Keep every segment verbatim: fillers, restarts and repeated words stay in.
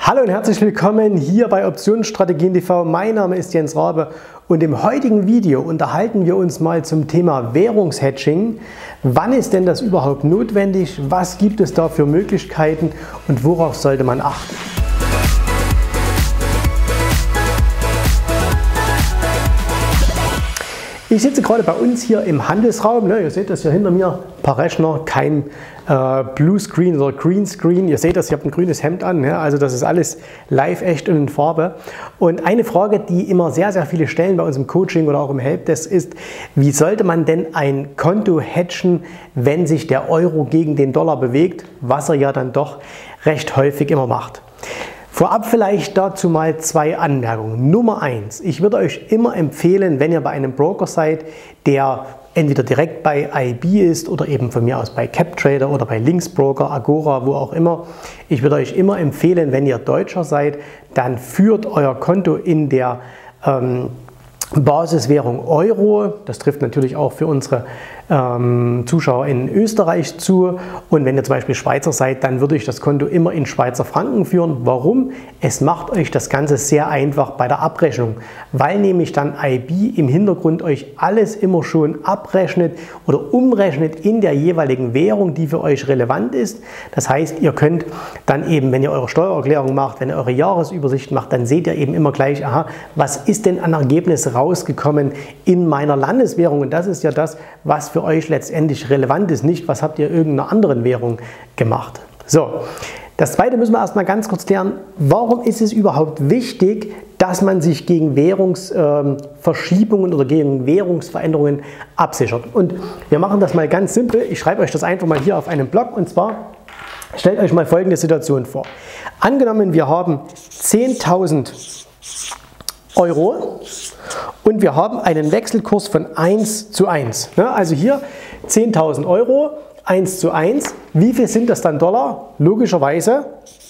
Hallo und herzlich willkommen hier bei Optionsstrategien T V. Mein Name ist Jens Rabe und im heutigen Video unterhalten wir uns mal zum Thema Währungshedging. Wann ist denn das überhaupt notwendig? Was gibt es da für Möglichkeiten und worauf sollte man achten? Ich sitze gerade bei uns hier im Handelsraum. Ne? Ihr seht das hier hinter mir, ein paar Rechner, kein äh, Bluescreen oder Greenscreen. Ihr seht das, ich habe ein grünes Hemd an. Ja? Also das ist alles live, echt und in Farbe. Und eine Frage, die immer sehr, sehr viele stellen bei uns im Coaching oder auch im Helpdesk ist, wie sollte man denn ein Konto hedgen, wenn sich der Euro gegen den Dollar bewegt, was er ja dann doch recht häufig immer macht. Vorab vielleicht dazu mal zwei Anmerkungen. Nummer eins, ich würde euch immer empfehlen, wenn ihr bei einem Broker seid, der entweder direkt bei I B ist oder eben von mir aus bei CapTrader oder bei Linksbroker, Agora, wo auch immer. Ich würde euch immer empfehlen, wenn ihr Deutscher seid, dann führt euer Konto in der ähm, Basiswährung Euro. Das trifft natürlich auch für unsere ähm, Zuschauer in Österreich zu. Und wenn ihr zum Beispiel Schweizer seid, dann würde ich das Konto immer in Schweizer Franken führen. Warum? Es macht euch das Ganze sehr einfach bei der Abrechnung, weil nämlich dann I B im Hintergrund euch alles immer schon abrechnet oder umrechnet in der jeweiligen Währung, die für euch relevant ist. Das heißt, ihr könnt dann eben, wenn ihr eure Steuererklärung macht, wenn ihr eure Jahresübersicht macht, dann seht ihr eben immer gleich, aha, was ist denn an Ergebnis rausgekommen in meiner Landeswährung? Und das ist ja das, was für euch letztendlich relevant ist, nicht was habt ihr irgendeiner anderen Währung gemacht. So, das zweite müssen wir erstmal ganz kurz klären, warum ist es überhaupt wichtig, dass man sich gegen Währungsverschiebungen oder gegen Währungsveränderungen absichert? Und wir machen das mal ganz simpel, ich schreibe euch das einfach mal hier auf einem Block und zwar, stellt euch mal folgende Situation vor. Angenommen, wir haben zehntausend Euro und wir haben einen Wechselkurs von eins zu eins. Also hier zehntausend Euro, eins zu eins. Wie viel sind das dann Dollar? Logischerweise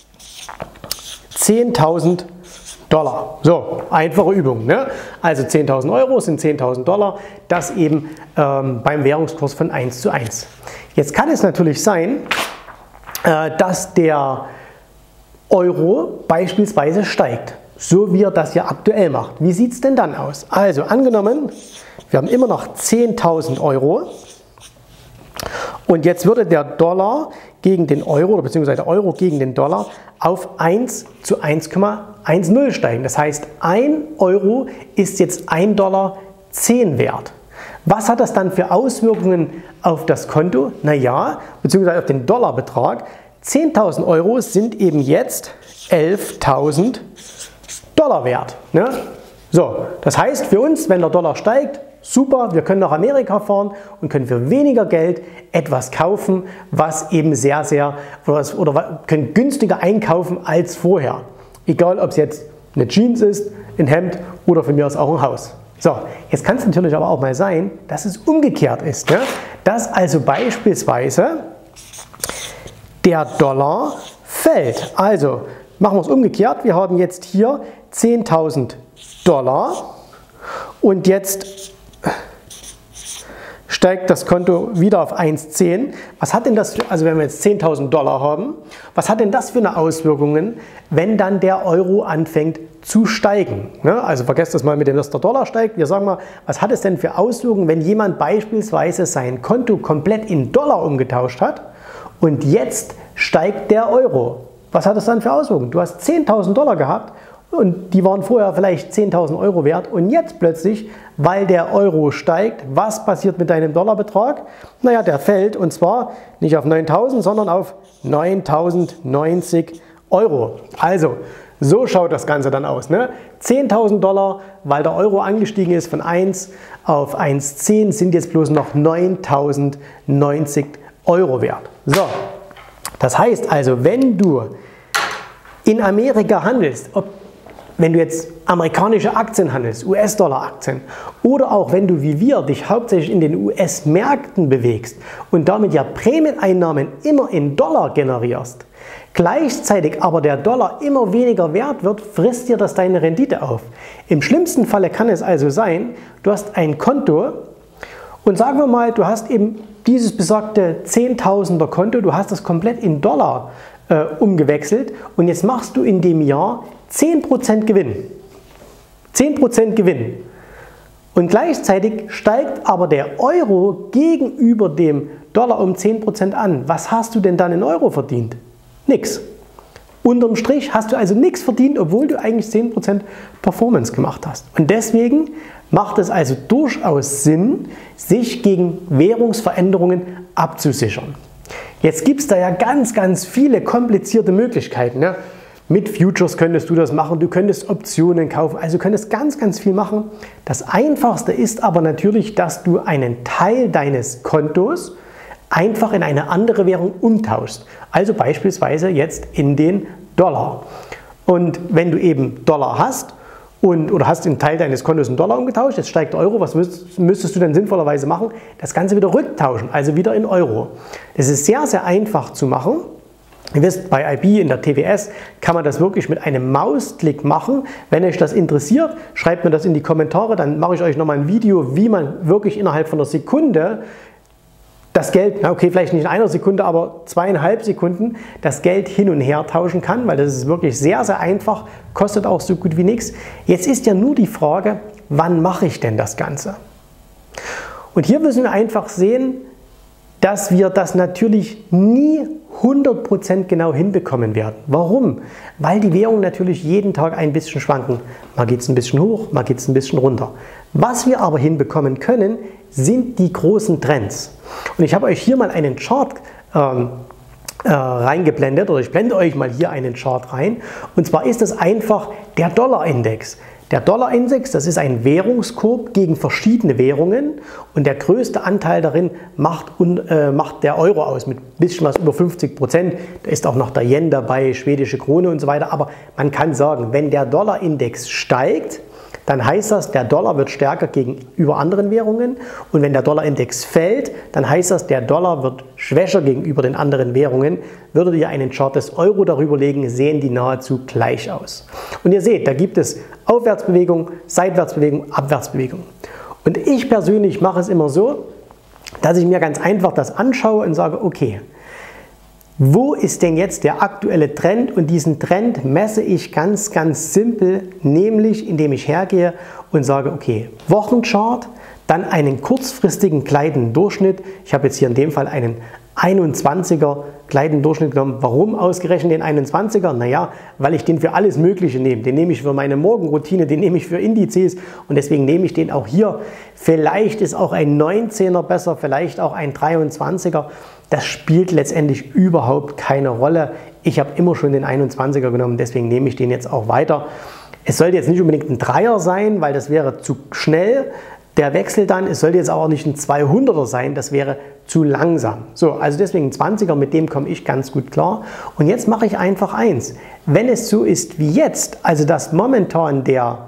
zehntausend Dollar. So, einfache Übung. Ne? Also zehntausend Euro sind zehntausend Dollar, das eben ähm, beim Währungskurs von eins zu eins. Jetzt kann es natürlich sein, äh, dass der Euro beispielsweise steigt. So wie er das ja aktuell macht. Wie sieht es denn dann aus? Also angenommen, wir haben immer noch zehntausend Euro und jetzt würde der Dollar gegen den Euro oder beziehungsweise der Euro gegen den Dollar auf eins zu eins Komma zehn steigen. Das heißt, ein Euro ist jetzt ein Dollar zehn wert. Was hat das dann für Auswirkungen auf das Konto? Naja, beziehungsweise auf den Dollarbetrag. zehntausend Euro sind eben jetzt elftausend Dollar wert. Ne? So, das heißt für uns, wenn der Dollar steigt, super, wir können nach Amerika fahren und können für weniger Geld etwas kaufen, was eben sehr, sehr, oder, oder können günstiger einkaufen als vorher. Egal, ob es jetzt eine Jeans ist, ein Hemd oder von mir aus auch ein Haus. So, jetzt kann es natürlich aber auch mal sein, dass es umgekehrt ist. Ne? Dass also beispielsweise der Dollar fällt. Also, machen wir es umgekehrt. Wir haben jetzt hier zehntausend Dollar und jetzt steigt das Konto wieder auf eins Komma zehn. Was hat denn das für, also wenn wir jetzt zehntausend Dollar haben, was hat denn das für eine Auswirkungen, wenn dann der Euro anfängt zu steigen? Ne? Also vergesst das mal mit dem, dass der Dollar steigt. Wir sagen mal, was hat es denn für Auswirkungen, wenn jemand beispielsweise sein Konto komplett in Dollar umgetauscht hat und jetzt steigt der Euro? Was hat das dann für Auswirkungen? Du hast zehntausend Dollar gehabt und die waren vorher vielleicht zehntausend Euro wert und jetzt plötzlich, weil der Euro steigt, was passiert mit deinem Dollarbetrag? Naja, der fällt und zwar nicht auf neuntausend, sondern auf neuntausendneunzig Euro. Also, so schaut das Ganze dann aus. Ne? zehntausend Dollar, weil der Euro angestiegen ist von eins auf eins Komma zehn, sind jetzt bloß noch neuntausendneunzig Euro wert. So. Das heißt also, wenn du in Amerika handelst, ob, wenn du jetzt amerikanische Aktien handelst, U S-Dollar-Aktien oder auch wenn du wie wir dich hauptsächlich in den U S-Märkten bewegst und damit ja Prämieneinnahmen immer in Dollar generierst, gleichzeitig aber der Dollar immer weniger wert wird, frisst dir das deine Rendite auf. Im schlimmsten Falle kann es also sein, du hast ein Konto und sagen wir mal, du hast eben dieses besagte zehntausender Konto, du hast das komplett in Dollar äh, umgewechselt und jetzt machst du in dem Jahr zehn Prozent Gewinn. zehn Prozent Gewinn. Und gleichzeitig steigt aber der Euro gegenüber dem Dollar um zehn Prozent an. Was hast du denn dann in Euro verdient? Nix. Unterm Strich hast du also nichts verdient, obwohl du eigentlich zehn Prozent Performance gemacht hast. Und deswegen macht es also durchaus Sinn, sich gegen Währungsveränderungen abzusichern. Jetzt gibt es da ja ganz, ganz viele komplizierte Möglichkeiten. Ne? Mit Futures könntest du das machen, du könntest Optionen kaufen, also du könntest ganz, ganz viel machen. Das Einfachste ist aber natürlich, dass du einen Teil deines Kontos einfach in eine andere Währung umtauschst. Also beispielsweise jetzt in den Dollar. Und wenn du eben Dollar hast und, oder hast einen Teil deines Kontos in Dollar umgetauscht, jetzt steigt der Euro, was müsstest, müsstest du dann sinnvollerweise machen? Das Ganze wieder rücktauschen, also wieder in Euro. Das ist sehr, sehr einfach zu machen. Ihr wisst, bei I B in der T W S kann man das wirklich mit einem Mausklick machen. Wenn euch das interessiert, schreibt mir das in die Kommentare, dann mache ich euch nochmal ein Video, wie man wirklich innerhalb von einer Sekunde das Geld, na okay, vielleicht nicht in einer Sekunde, aber zweieinhalb Sekunden, das Geld hin und her tauschen kann, weil das ist wirklich sehr, sehr einfach, kostet auch so gut wie nichts. Jetzt ist ja nur die Frage, wann mache ich denn das Ganze? Und hier müssen wir einfach sehen, dass wir das natürlich nie hundert Prozent genau hinbekommen werden. Warum? Weil die Währungen natürlich jeden Tag ein bisschen schwanken. Mal geht es ein bisschen hoch, mal geht es ein bisschen runter. Was wir aber hinbekommen können, sind die großen Trends. Und ich habe euch hier mal einen Chart ähm, äh, reingeblendet, oder ich blende euch mal hier einen Chart rein. Und zwar ist es einfach der Dollarindex. Der Dollarindex, das ist ein Währungskorb gegen verschiedene Währungen und der größte Anteil darin macht, äh, macht der Euro aus mit ein bisschen was über fünfzig Prozent. Da ist auch noch der Yen dabei, schwedische Krone und so weiter. Aber man kann sagen, wenn der Dollarindex steigt, dann heißt das, der Dollar wird stärker gegenüber anderen Währungen und wenn der Dollarindex fällt, dann heißt das, der Dollar wird schwächer gegenüber den anderen Währungen. Würdet ihr einen Chart des Euro darüber legen, sehen die nahezu gleich aus. Und ihr seht, da gibt es Aufwärtsbewegung, Seitwärtsbewegung, Abwärtsbewegung. Und ich persönlich mache es immer so, dass ich mir ganz einfach das anschaue und sage, okay, wo ist denn jetzt der aktuelle Trend? Und diesen Trend messe ich ganz, ganz simpel, nämlich indem ich hergehe und sage, okay, Wochenchart, dann einen kurzfristigen gleitenden Durchschnitt. Ich habe jetzt hier in dem Fall einen einundzwanziger gleitenden Durchschnitt genommen. Warum ausgerechnet den einundzwanziger? Naja, weil ich den für alles Mögliche nehme. Den nehme ich für meine Morgenroutine, den nehme ich für Indizes und deswegen nehme ich den auch hier. Vielleicht ist auch ein neunzehner besser, vielleicht auch ein dreiundzwanziger. Das spielt letztendlich überhaupt keine Rolle. Ich habe immer schon den einundzwanziger genommen, deswegen nehme ich den jetzt auch weiter. Es sollte jetzt nicht unbedingt ein Dreier sein, weil das wäre zu schnell. Der Wechsel dann, es sollte jetzt auch nicht ein zweihunderter sein, das wäre zu langsam. So, also deswegen ein zwanziger, mit dem komme ich ganz gut klar. Und jetzt mache ich einfach eins. Wenn es so ist wie jetzt, also dass momentan der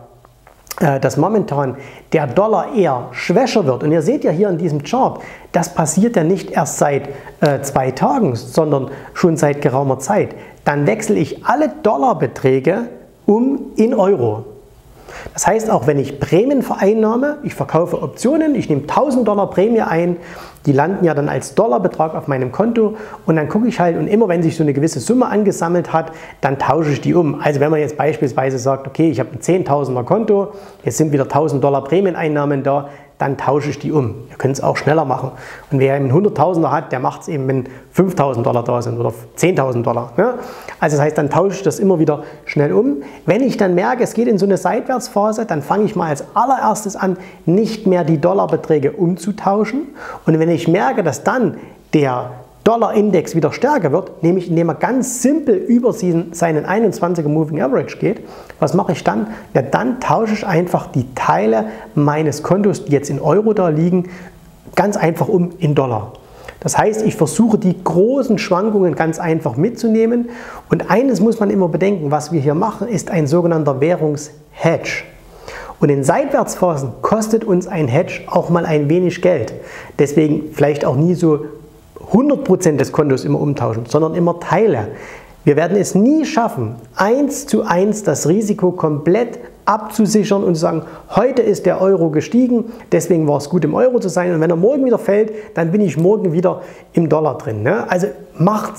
dass momentan der Dollar eher schwächer wird. Und ihr seht ja hier in diesem Chart, das passiert ja nicht erst seit äh, zwei Tagen, sondern schon seit geraumer Zeit. Dann wechsle ich alle Dollarbeträge um in Euro. Das heißt, auch wenn ich Prämien vereinnahme, ich verkaufe Optionen, ich nehme tausend Dollar Prämie ein, die landen ja dann als Dollarbetrag auf meinem Konto und dann gucke ich halt und immer wenn sich so eine gewisse Summe angesammelt hat, dann tausche ich die um. Also wenn man jetzt beispielsweise sagt, okay, ich habe ein zehntausender Konto, jetzt sind wieder tausend Dollar Prämieneinnahmen da, dann tausche ich die um. Ihr könnt es auch schneller machen. Und wer einen hunderttausender hat, der macht es eben, wenn fünftausend Dollar da sind oder zehntausend Dollar. Ja? Also das heißt, dann tausche ich das immer wieder schnell um. Wenn ich dann merke, es geht in so eine Seitwärtsphase, dann fange ich mal als allererstes an, nicht mehr die Dollarbeträge umzutauschen. Und wenn ich merke, dass dann der Dollarindex wieder stärker wird, nämlich indem er ganz simpel über seinen einundzwanziger Moving Average geht, was mache ich dann? Ja, dann tausche ich einfach die Teile meines Kontos, die jetzt in Euro da liegen, ganz einfach um in Dollar. Das heißt, ich versuche die großen Schwankungen ganz einfach mitzunehmen und eines muss man immer bedenken, was wir hier machen, ist ein sogenannter Währungshedge. Und in Seitwärtsphasen kostet uns ein Hedge auch mal ein wenig Geld. Deswegen vielleicht auch nie so hundert Prozent des Kontos immer umtauschen, sondern immer Teile. Wir werden es nie schaffen, eins zu eins das Risiko komplett abzusichern und zu sagen, heute ist der Euro gestiegen, deswegen war es gut im Euro zu sein und wenn er morgen wieder fällt, dann bin ich morgen wieder im Dollar drin. Ne? Also macht's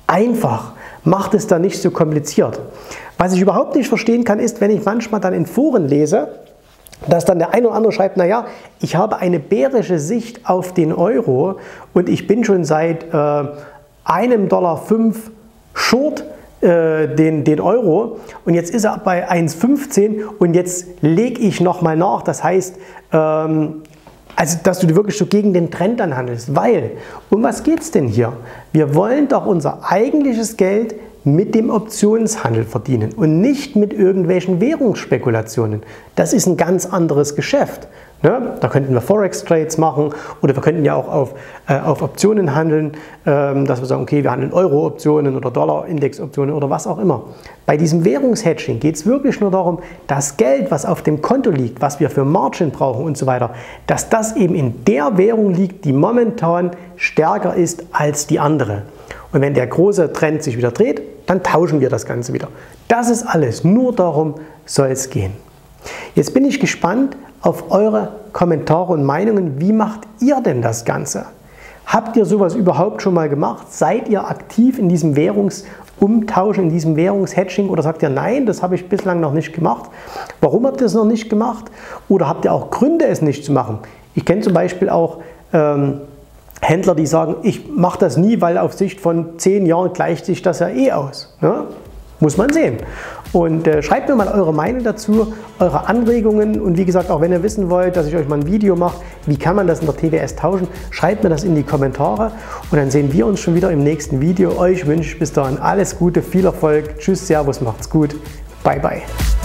einfach. Macht es da nicht so kompliziert. Was ich überhaupt nicht verstehen kann, ist, wenn ich manchmal dann in Foren lese, dass dann der eine oder andere schreibt, naja, ich habe eine bärische Sicht auf den Euro und ich bin schon seit äh, einem Dollar fünf short äh, den, den Euro und jetzt ist er bei eins fünfzehn und jetzt lege ich nochmal nach. Das heißt, ähm, also dass du wirklich so gegen den Trend dann handelst, weil, um was geht es denn hier? Wir wollen doch unser eigentliches Geld mit dem Optionshandel verdienen und nicht mit irgendwelchen Währungsspekulationen. Das ist ein ganz anderes Geschäft. Ne? Da könnten wir Forex-Trades machen oder wir könnten ja auch auf, äh, auf Optionen handeln, ähm, dass wir sagen, okay, wir handeln Euro-Optionen oder Dollar-Index-Optionen oder was auch immer. Bei diesem Währungshedging geht es wirklich nur darum, das Geld, was auf dem Konto liegt, was wir für Margin brauchen und so weiter, dass das eben in der Währung liegt, die momentan stärker ist als die andere. Und wenn der große Trend sich wieder dreht, dann tauschen wir das Ganze wieder. Das ist alles. Nur darum soll es gehen. Jetzt bin ich gespannt auf eure Kommentare und Meinungen. Wie macht ihr denn das Ganze? Habt ihr sowas überhaupt schon mal gemacht? Seid ihr aktiv in diesem Währungsumtausch, in diesem Währungshedging oder sagt ihr, nein, das habe ich bislang noch nicht gemacht? Warum habt ihr es noch nicht gemacht? Oder habt ihr auch Gründe, es nicht zu machen? Ich kenne zum Beispiel auch ähm, Händler, die sagen, ich mache das nie, weil auf Sicht von zehn Jahren gleicht sich das ja eh aus. Ne? Muss man sehen. Und äh, schreibt mir mal eure Meinung dazu, eure Anregungen und wie gesagt, auch wenn ihr wissen wollt, dass ich euch mal ein Video mache, wie kann man das in der T W S tauschen, schreibt mir das in die Kommentare und dann sehen wir uns schon wieder im nächsten Video. Euch wünsche ich bis dahin alles Gute, viel Erfolg, tschüss, servus, macht's gut, bye bye.